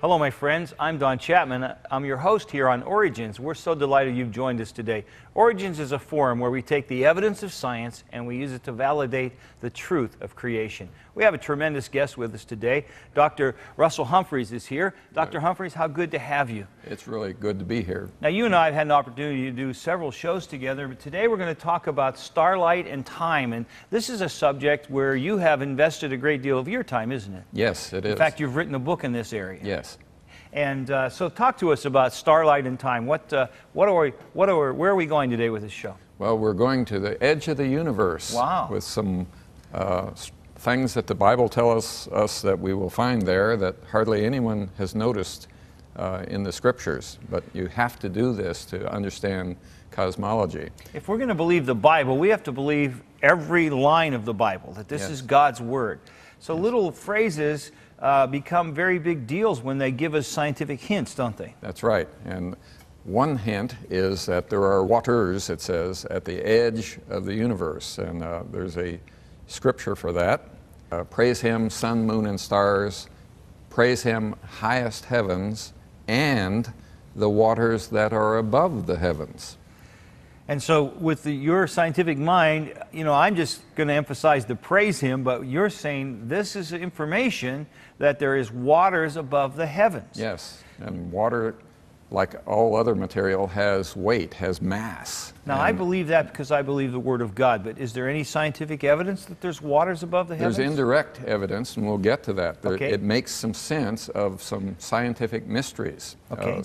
Hello, my friends. I'm Don Chapman. I'm your host here on Origins. We're so delighted you've joined us today. Origins is a forum where we take the evidence of science and we use it to validate the truth of creation. We have a tremendous guest with us today. Dr. Russell Humphreys is here. Dr. Humphreys, how good to have you. It's really good to be here. Now, you and I have had an opportunity to do several shows together, but today we're going to talk about starlight and time. And this is a subject where you have invested a great deal of your time, isn't it? Yes, it is. In fact, you've written a book in this area. Yes. And so talk to us about starlight and time. Where are we going today with this show? Well, we're going to the edge of the universe. Wow. With some things that the Bible tells us that we will find there that hardly anyone has noticed in the scriptures. But you have to do this to understand cosmology. If we're going to believe the Bible, we have to believe every line of the Bible, that this is God's Word. So little phrases become very big deals when they give us scientific hints, don't they? That's right. And one hint is that there are waters, it says, at the edge of the universe. And there's a scripture for that. Praise Him, sun, moon, and stars. Praise Him, highest heavens, and the waters that are above the heavens. And so with your scientific mind, you know, I'm just going to emphasize the praise Him, but you're saying this is information that there is waters above the heavens. Yes, and water, like all other material, has weight, has mass. Now, I believe that because I believe the Word of God, but is there any scientific evidence that there's waters above the heavens? There's indirect evidence, and we'll get to that. Okay. It makes some sense of some scientific mysteries. Okay.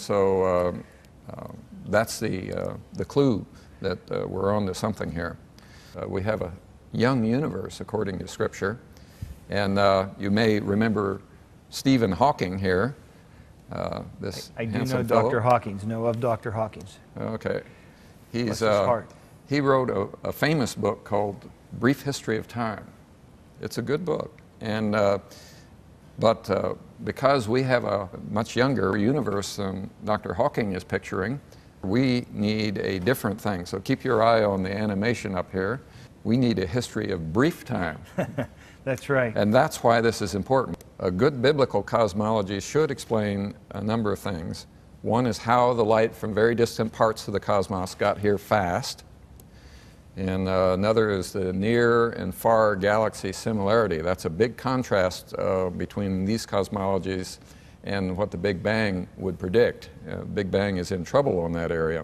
That's the clue that we're on to something here. We have a young universe, according to Scripture, and you may remember Stephen Hawking here. This I do handsome know fellow. Dr. Hawkins, know of Dr. Hawkins. Okay. Bless his heart. He wrote a famous book called Brief History of Time. It's a good book, and because we have a much younger universe than Dr. Hawking is picturing, we need a different thing. So keep your eye on the animation up here. We need a history of brief time. That's right. And that's why this is important. A good biblical cosmology should explain a number of things. One is how the light from very distant parts of the cosmos got here fast. And another is the near and far galaxy similarity. That's a big contrast between these cosmologies and what the Big Bang would predict. Big Bang is in trouble on that area.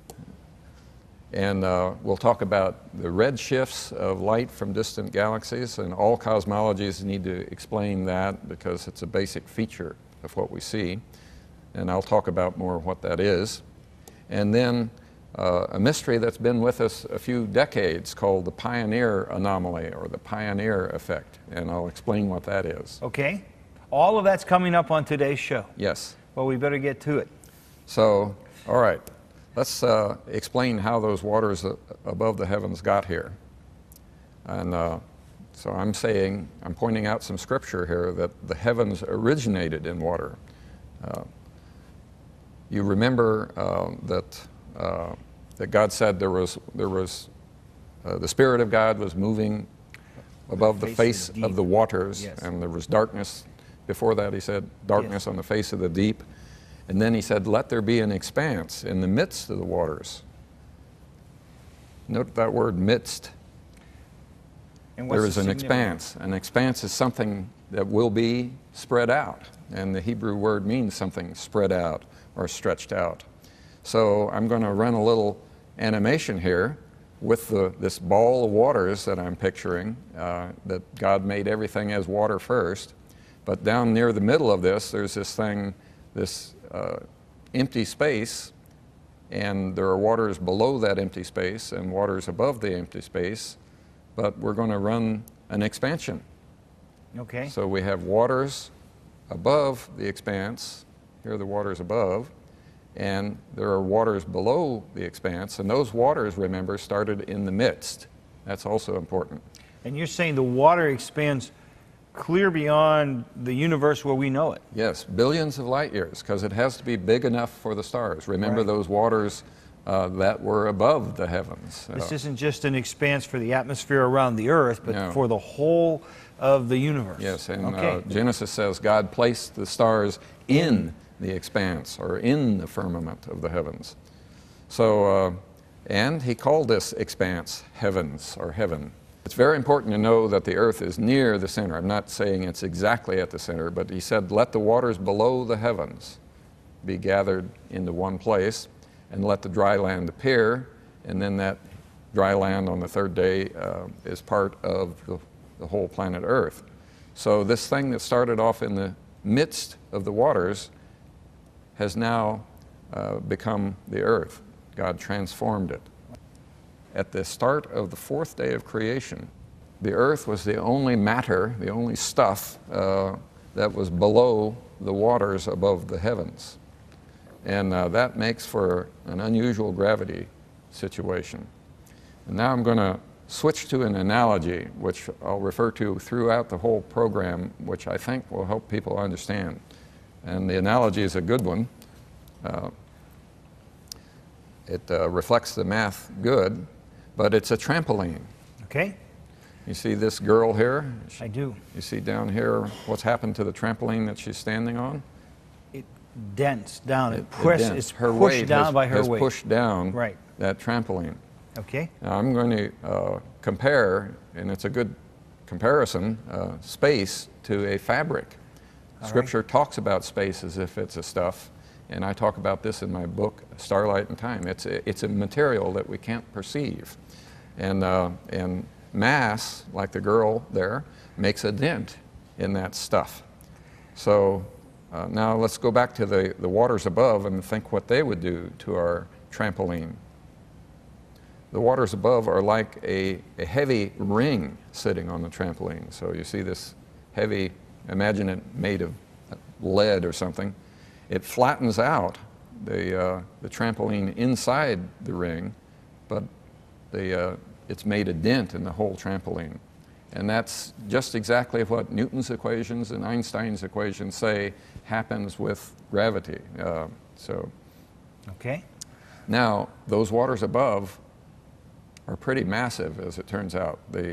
And we'll talk about the red shifts of light from distant galaxies, and all cosmologies need to explain that because it's a basic feature of what we see. And I'll talk about more what that is. And then a mystery that's been with us a few decades called the pioneer anomaly or the pioneer effect. And I'll explain what that is. Okay. All of that's coming up on today's show. Yes. Well, we better get to it. So, all right. Let's explain how those waters above the heavens got here. And so I'm pointing out some scripture here that the heavens originated in water. You remember that God said there was the Spirit of God was moving above the face of the waters, yes. And there was darkness. Before that, He said, darkness yes. on the face of the deep. And then He said, let there be an expanse in the midst of the waters. Note that word, midst. And There is an expanse. An expanse is something that will be spread out. And the Hebrew word means something spread out or stretched out. So I'm going to run a little animation here with this ball of waters that I'm picturing, that God made everything as water first. But down near the middle of this, there's this thing, this empty space, and there are waters below that empty space and waters above the empty space, but we're going to run an expansion. Okay. So we have waters above the expanse, here are the waters above, and there are waters below the expanse, and those waters, remember, started in the midst. That's also important. And you're saying the water expands clear beyond the universe where we know it. Yes, billions of light years, because it has to be big enough for the stars. Remember Right. those waters that were above the heavens. This isn't just an expanse for the atmosphere around the earth, but No. for the whole of the universe. Yes, and Okay. Genesis says God placed the stars in the expanse or in the firmament of the heavens. So, and he called this expanse heavens or heaven. It's very important to know that the earth is near the center. I'm not saying it's exactly at the center, but he said, let the waters below the heavens be gathered into one place, and let the dry land appear, and then that dry land on the third day is part of the whole planet Earth. So this thing that started off in the midst of the waters has now become the earth. God transformed it. At the start of the fourth day of creation, the earth was the only matter, the only stuff that was below the waters above the heavens. And that makes for an unusual gravity situation. And now I'm going to switch to an analogy, which I'll refer to throughout the whole program, which I think will help people understand. And the analogy is a good one. It reflects the math good, but it's a trampoline. Okay. You see this girl here? I do. You see down here what's happened to the trampoline that she's standing on? It dents down. It's her pushed weight down by her has weight. pushed down Right. that trampoline. Okay. Now I'm going to compare, and it's a good comparison, space to a fabric. Scripture talks about space as if it's a stuff, and I talk about this in my book, Starlight and Time. It's a material that we can't perceive. And mass, like the girl there, makes a dent in that stuff. So now let's go back to the waters above and think what they would do to our trampoline. The waters above are like a heavy ring sitting on the trampoline. So you see this heavy, imagine it made of lead or something. It flattens out the trampoline inside the ring, but it's made a dent in the whole trampoline. And that's just exactly what Newton's equations and Einstein's equations say happens with gravity. Okay. Now, those waters above are pretty massive, as it turns out. They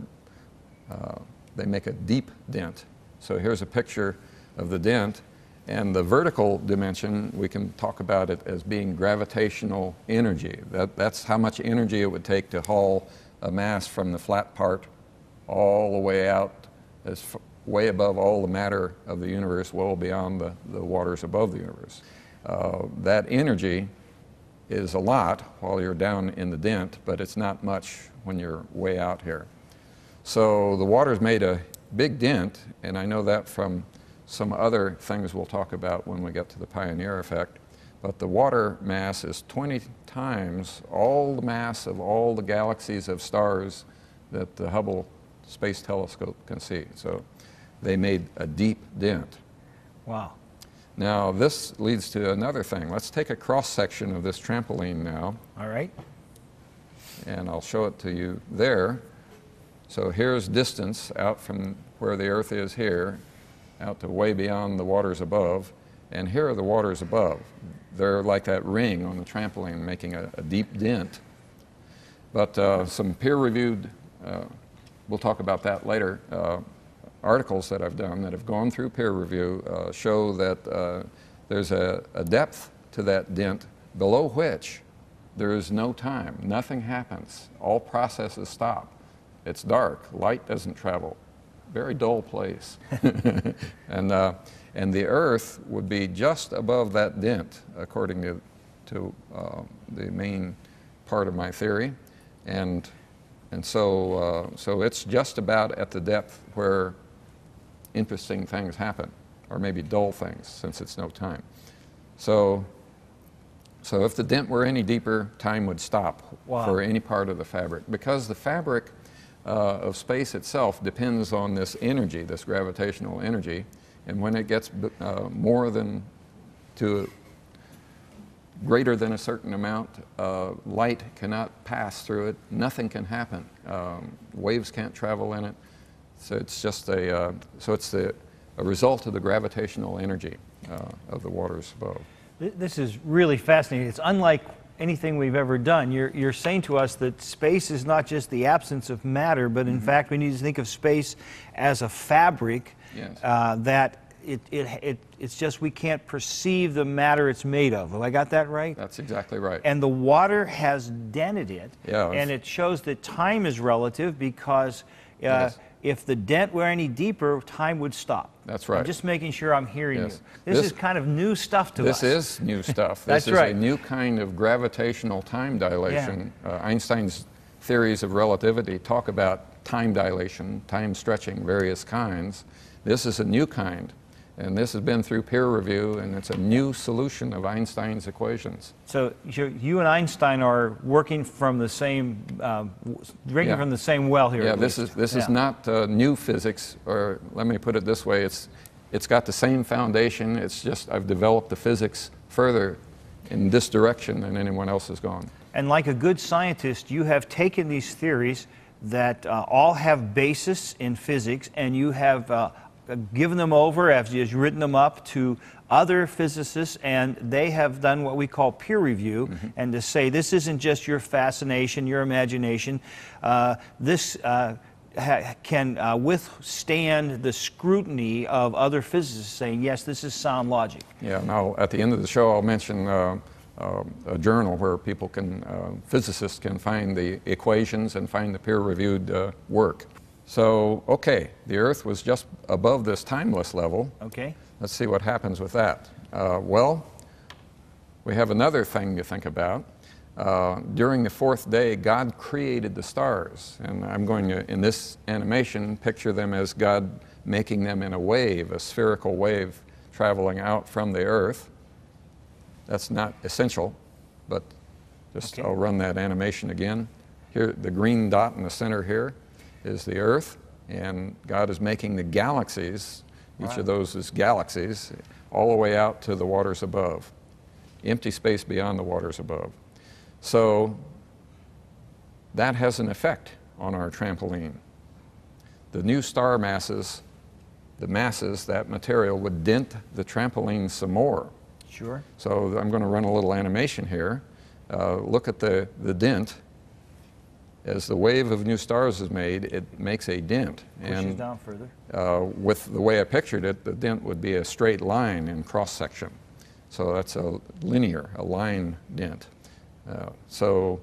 make a deep dent. So here's a picture of the dent, and the vertical dimension, we can talk about it as being gravitational energy. That's how much energy it would take to haul a mass from the flat part all the way out, way above all the matter of the universe, well beyond the waters above the universe. That energy is a lot while you're down in the dent, but it's not much when you're way out here. So the water's made a big dent, and I know that from some other things we'll talk about when we get to the pioneer effect, but the water mass is 20 times all the mass of all the galaxies of stars that the Hubble Space Telescope can see. So they made a deep dent. Wow. Now, this leads to another thing. Let's take a cross-section of this trampoline now. All right. And I'll show it to you there. So here's distance out from where the Earth is here, out to way beyond the waters above. And here are the waters above. They're like that ring on the trampoline, making a deep dent. But some peer-reviewed, we'll talk about that later, articles that I've done that have gone through peer review show that there's a depth to that dent below which there is no time. Nothing happens. All processes stop. It's dark. Light doesn't travel. Very dull place. And the Earth would be just above that dent, according to the main part of my theory. And so it's just about at the depth where interesting things happen, or maybe dull things, since it's no time. So if the dent were any deeper, time would stop. Wow. For any part of the fabric, because the fabric of space itself depends on this energy, this gravitational energy, and when it gets more than to greater than a certain amount, light cannot pass through it. Nothing can happen. Waves can't travel in it. So it's just a result of the gravitational energy of the waters above. This is really fascinating. It's unlike anything we've ever done. You're saying to us that space is not just the absence of matter, but in fact we need to think of space as a fabric. Yes. That it's just we can't perceive the matter it's made of. Have I got that right? That's exactly right. And the water has dented it, Yeah, and it shows that time is relative because Yes. if the dent were any deeper, time would stop. That's right. I'm just making sure I'm hearing Yes. you. This is kind of new stuff to us. This is new stuff. That's this is right. a new kind of gravitational time dilation. Einstein's theories of relativity talk about time dilation, time stretching, various kinds. This is a new kind, and this has been through peer review, and it's a new solution of Einstein's equations. So you and Einstein are working from the same, drinking from the same well here. Yeah, at this least. is not new physics, or let me put it this way: it's got the same foundation. It's just I've developed the physics further in this direction than anyone else has gone. And like a good scientist, you have taken these theories that all have basis in physics, and you have given them over, as you've written them up, to other physicists, and they have done what we call peer review, and to say this isn't just your fascination, your imagination. This can withstand the scrutiny of other physicists saying, yes, this is sound logic. Yeah, now at the end of the show I'll mention a journal where people can, physicists can find the equations and find the peer-reviewed work. So, okay, the Earth was just above this timeless level. Okay. Let's see what happens with that. Well, we have another thing to think about. During the fourth day, God created the stars, and I'm going to, in this animation, picture them as God making them in a wave, a spherical wave traveling out from the Earth. That's not essential, but just I'll run that animation again. Here, the green dot in the center here is the Earth, and God is making the galaxies. Each of those is galaxies, all the way out to the waters above, empty space beyond the waters above. So that has an effect on our trampoline. The new star masses, that material would dent the trampoline some more. Sure. So I'm going to run a little animation here. Look at the dent. As the wave of new stars is made, it makes a dent. Pushes down further. With the way I pictured it, the dent would be a straight line in cross-section. So that's a linear, a line dent. So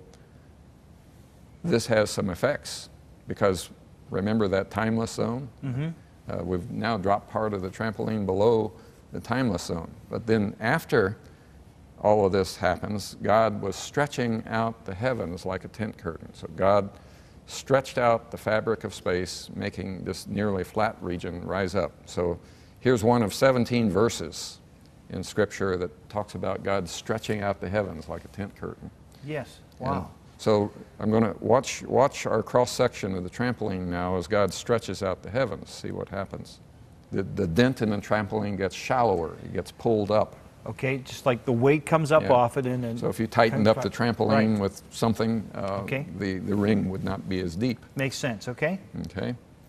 this has some effects, because remember that timeless zone? We've now dropped part of the trampoline below the timeless zone. But then after all of this happens, God was stretching out the heavens like a tent curtain. So God stretched out the fabric of space, making this nearly flat region rise up. So here's one of 17 verses in Scripture that talks about God stretching out the heavens like a tent curtain. Yes. Wow. And so I'm going to watch our cross-section of the trampoline now as God stretches out the heavens, see what happens. The dent in the trampoline gets shallower, it gets pulled up. Okay, just like the weight comes up off it. And so if you tightened up the trampoline with something, the ring would not be as deep. Makes sense, okay? Okay.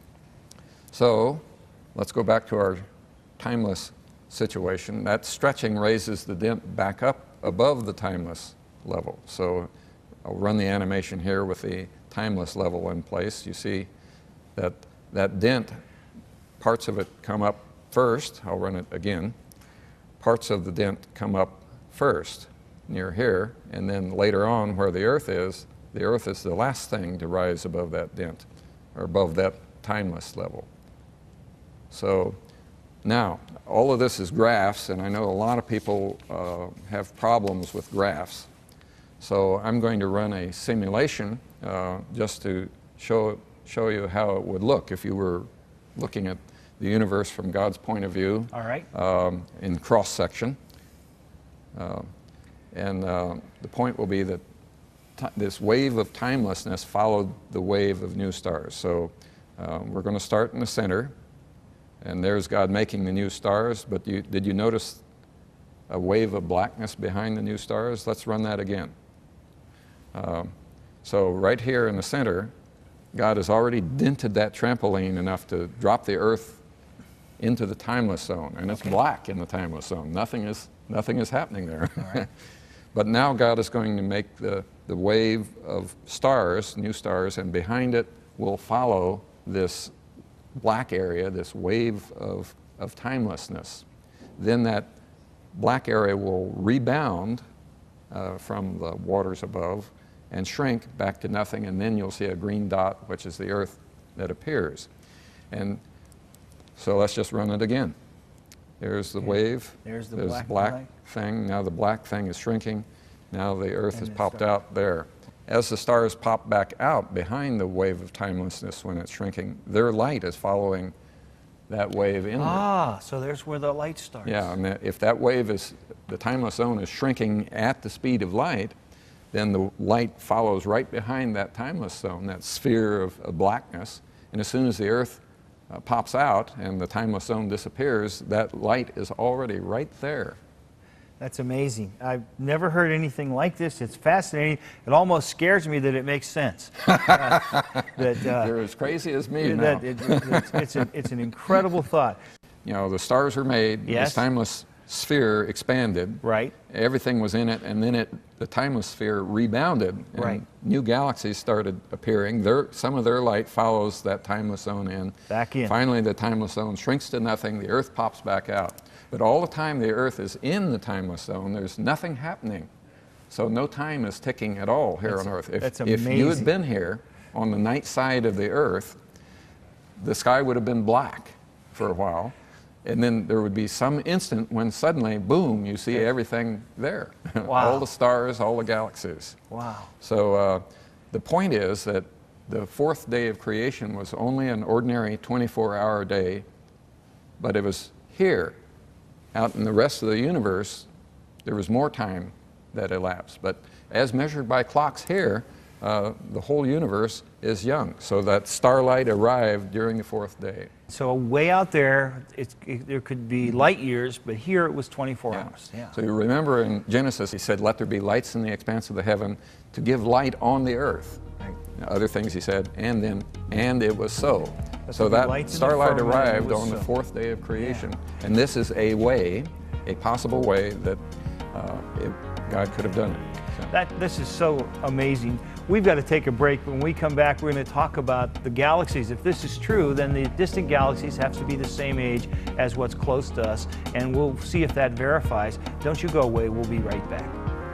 So let's go back to our timeless situation. That stretching raises the dent back up above the timeless level. So I'll run the animation here with the timeless level in place. You see that dent, parts of it come up first. I'll run it again. Parts of the dent come up first near here, and then later on where the Earth is the last thing to rise above that dent, or above that timeless level. So now, all of this is graphs, and I know a lot of people have problems with graphs. So I'm going to run a simulation just to show you how it would look if you were looking at the universe from God's point of view. All right. In cross-section. The point will be that this wave of timelessness followed the wave of new stars. So we're going to start in the center, and there's God making the new stars, but did you notice a wave of blackness behind the new stars? Let's run that again. So right here in the center, God has already dented that trampoline enough to drop the Earth into the timeless zone, and it's black in the timeless zone. Nothing is happening there. All right. But now God is going to make the wave of stars, new stars, and behind it will follow this black area, this wave of of timelessness. Then that black area will rebound from the waters above and shrink back to nothing, and then you'll see a green dot, which is the Earth that appears. And so let's just run it again. There's the wave. There's the black thing. Now the black thing is shrinking. Now the Earth has popped out there. As the stars pop back out behind the wave of timelessness when it's shrinking, their light is following that wave in. Ah, so there's where the light starts. Yeah, and if that wave is, the timeless zone is shrinking at the speed of light, then the light follows right behind that timeless zone, that sphere of blackness. And as soon as the Earth pops out and the timeless zone disappears, that light is already right there. That's amazing. I've never heard anything like this. It's fascinating. It almost scares me that it makes sense. You're as crazy as me now. It's an incredible thought. You know, the stars were made, yes. This timeless sphere expanded. Right. Everything was in it, and then the timeless sphere rebounded, and right. new galaxies started appearing. Some of their light follows that timeless zone in. Back in. Finally, the timeless zone shrinks to nothing. The Earth pops back out. But all the time the Earth is in the timeless zone, there's nothing happening. So no time is ticking at all here on Earth. That's If amazing. you had been here on the night side of the Earth, the sky would have been black for a while. And then there would be some instant when suddenly, boom, you see everything there. Wow. All the stars, all the galaxies. Wow. So the point is that the fourth day of creation was only an ordinary 24-hour day, but it was here. Out in the rest of the universe, there was more time that elapsed. But as measured by clocks here, the whole universe is young. So that starlight arrived during the fourth day. So way out there, there could be light years, but here it was 24 hours. Yeah. So you remember in Genesis, he said, let there be lights in the expanse of the heaven to give light on the earth. Right. Other things he said, and it was so. So there be that lights in the starlight firmament, and it arrived was on the so. fourth day of creation. Yeah. And this is a possible way that God could have done it. So. This is so amazing. We've got to take a break. When we come back, we're going to talk about the galaxies. If this is true, then the distant galaxies have to be the same age as what's close to us, and we'll see if that verifies. Don't you go away. We'll be right back.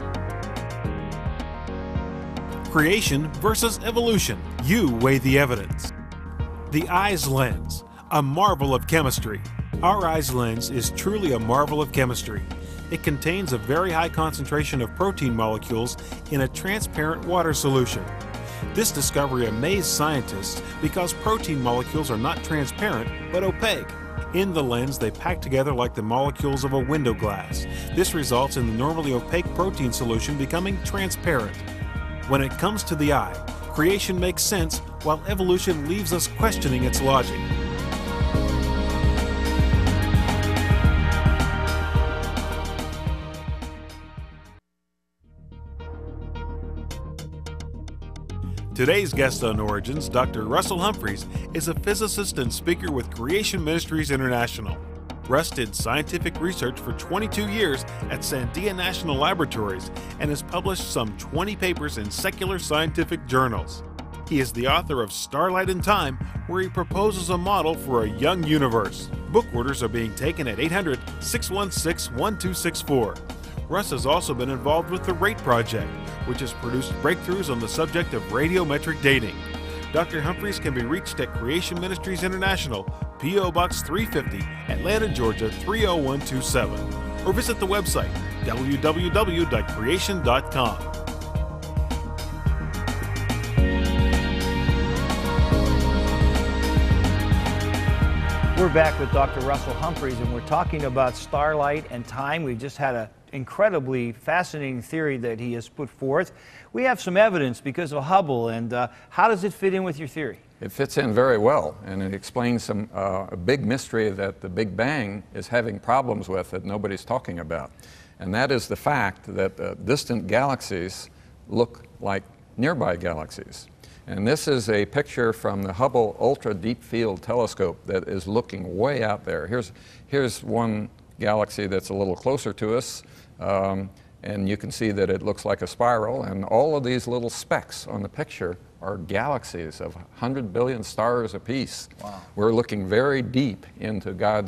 Creation versus evolution. You weigh the evidence. The eye's lens, a marvel of chemistry. Our eye's lens is truly a marvel of chemistry. It contains a very high concentration of protein molecules in a transparent water solution. This discovery amazed scientists because protein molecules are not transparent but opaque. In the lens, they pack together like the molecules of a window glass. This results in the normally opaque protein solution becoming transparent. When it comes to the eye, creation makes sense while evolution leaves us questioning its logic. Today's guest on Origins, Dr. Russell Humphreys, is a physicist and speaker with Creation Ministries International. Russ did scientific research for 22 years at Sandia National Laboratories and has published some 20 papers in secular scientific journals. He is the author of Starlight in Time, where he proposes a model for a young universe. Book orders are being taken at 800-616-1264. Russ has also been involved with the RATE Project, which has produced breakthroughs on the subject of radiometric dating. Dr. Humphreys can be reached at Creation Ministries International, P.O. Box 350, Atlanta, Georgia 30127, or visit the website www.creation.com. We're back with Dr. Russell Humphreys, and we're talking about starlight and time. We just had an incredibly fascinating theory that he has put forth. We have some evidence because of Hubble, and how does it fit in with your theory? It fits in very well, and it explains a big mystery that the Big Bang is having problems with that nobody's talking about. And that is the fact that distant galaxies look like nearby galaxies. And this is a picture from the Hubble Ultra Deep Field Telescope that is looking way out there. Here's one galaxy that's a little closer to us, and you can see that it looks like a spiral, and all of these little specks on the picture are galaxies of 100 billion stars apiece. Wow. We're looking very deep into God's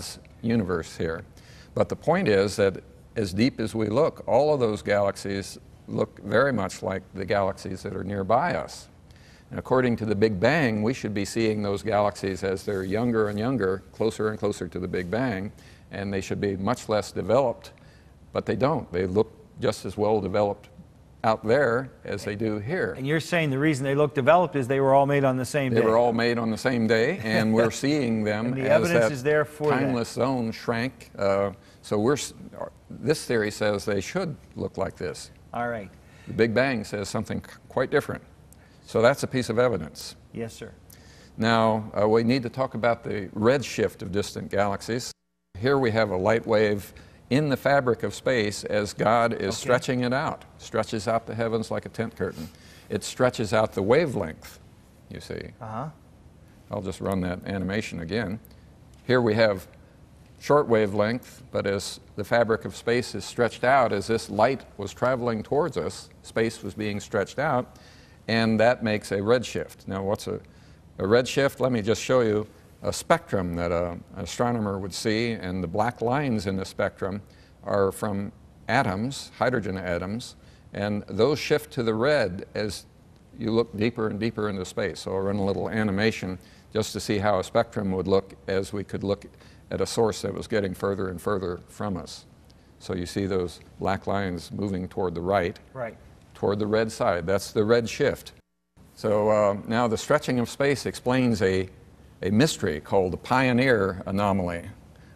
universe here. But the point is that as deep as we look, all of those galaxies look very much like the galaxies that are nearby us. And according to the Big Bang, we should be seeing those galaxies as they're younger and younger, closer and closer to the Big Bang, and they should be much less developed, but they don't. They look just as well developed out there as they do here. And you're saying the reason they look developed is they were all made on the same day. They were all made on the same day, and we're seeing them and the as evidence that is there for timeless zone shrank. So this theory says they should look like this. All right. The Big Bang says something quite different. So that's a piece of evidence. Yes, sir. Now, we need to talk about the redshift of distant galaxies. Here we have a light wave in the fabric of space as God is stretching it out. Stretches out the heavens like a tent curtain. It stretches out the wavelength, you see. I'll just run that animation again. Here we have short wavelength, but as the fabric of space is stretched out, as this light was traveling towards us, space was being stretched out, and that makes a redshift. Now, what's a redshift? Let me just show you a spectrum that an astronomer would see, and the black lines in the spectrum are from atoms, hydrogen atoms, and those shift to the red as you look deeper and deeper into space. So I'll run a little animation just to see how a spectrum would look as we could look at a source that was getting further and further from us. So you see those black lines moving toward the right, toward the red side. That's the red shift. So now the stretching of space explains a mystery called the Pioneer anomaly.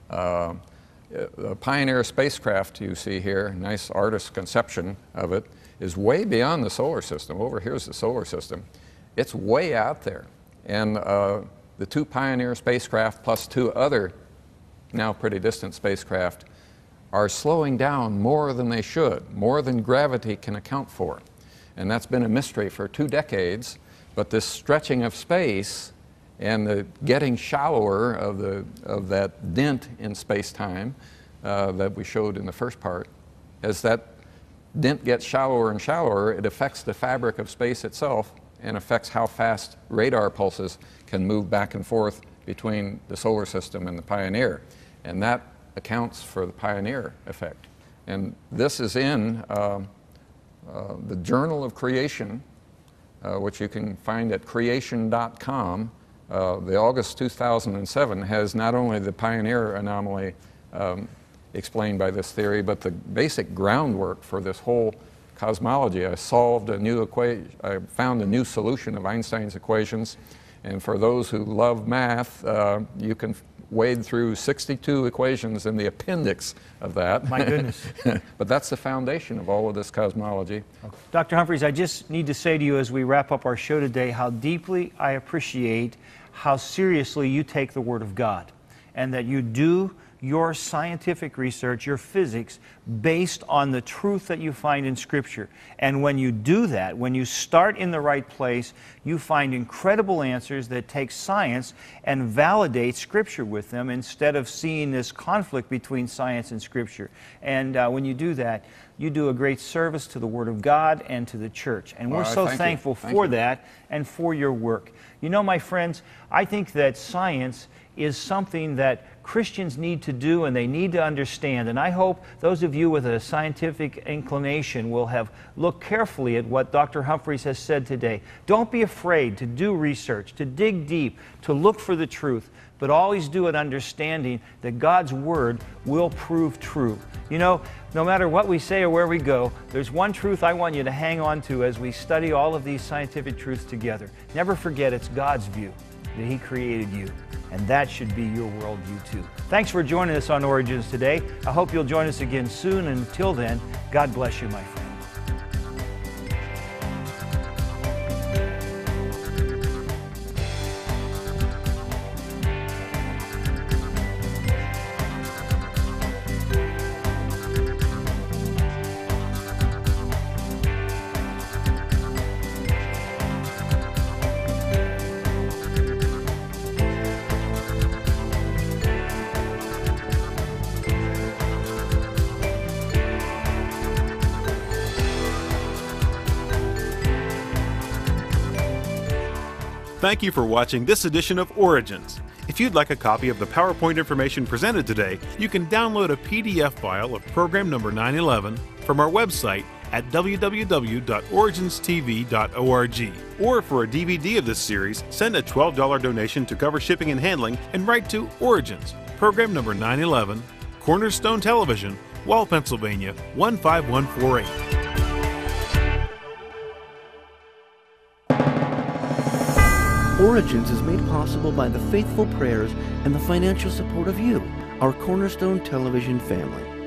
The Pioneer spacecraft you see here, nice artist's conception of it, is way beyond the solar system. Over here's the solar system. It's way out there. And the two Pioneer spacecraft plus two other now pretty distant spacecraft are slowing down more than they should, more than gravity can account for. And that's been a mystery for 2 decades, but this stretching of space and the getting shallower of that dent in space-time that we showed in the first part, as that dent gets shallower and shallower, it affects the fabric of space itself and affects how fast radar pulses can move back and forth between the solar system and the Pioneer. And that accounts for the Pioneer effect. And this is in the Journal of Creation, which you can find at creation.com. The August 2007 has not only the Pioneer anomaly explained by this theory, but the basic groundwork for this whole cosmology. I solved a new equation, I found a new solution of Einstein's equations, and for those who love math, you can wade through 62 equations in the appendix of that. My goodness. But that's the foundation of all of this cosmology. Dr. Humphreys, I just need to say to you as we wrap up our show today how deeply I appreciate how seriously you take the Word of God, and that you do your scientific research, your physics, based on the truth that you find in Scripture. And when you do that, when you start in the right place, you find incredible answers that take science and validate Scripture with them instead of seeing this conflict between science and Scripture. And when you do that, you do a great service to the Word of God and to the church. And we're so thankful for that and for your work. You know, my friends, I think that science is something that Christians need to do and they need to understand. And I hope those of you with a scientific inclination will have looked carefully at what Dr. Humphreys has said today. Don't be afraid to do research, to dig deep, to look for the truth, but always do it understanding that God's Word will prove true. You know, no matter what we say or where we go, there's one truth I want you to hang on to as we study all of these scientific truths together. Never forget it's God's view that He created you, and that should be your worldview too. Thanks for joining us on Origins today. I hope you'll join us again soon, and until then, God bless you, my friend. Thank you for watching this edition of Origins. If you'd like a copy of the PowerPoint information presented today, you can download a PDF file of program number 911 from our website at www.originstv.org. Or for a DVD of this series, send a $12 donation to cover shipping and handling and write to Origins, program number 911, Cornerstone Television, Wall, Pennsylvania 15148. Origins is made possible by the faithful prayers and the financial support of you, our Cornerstone Television family.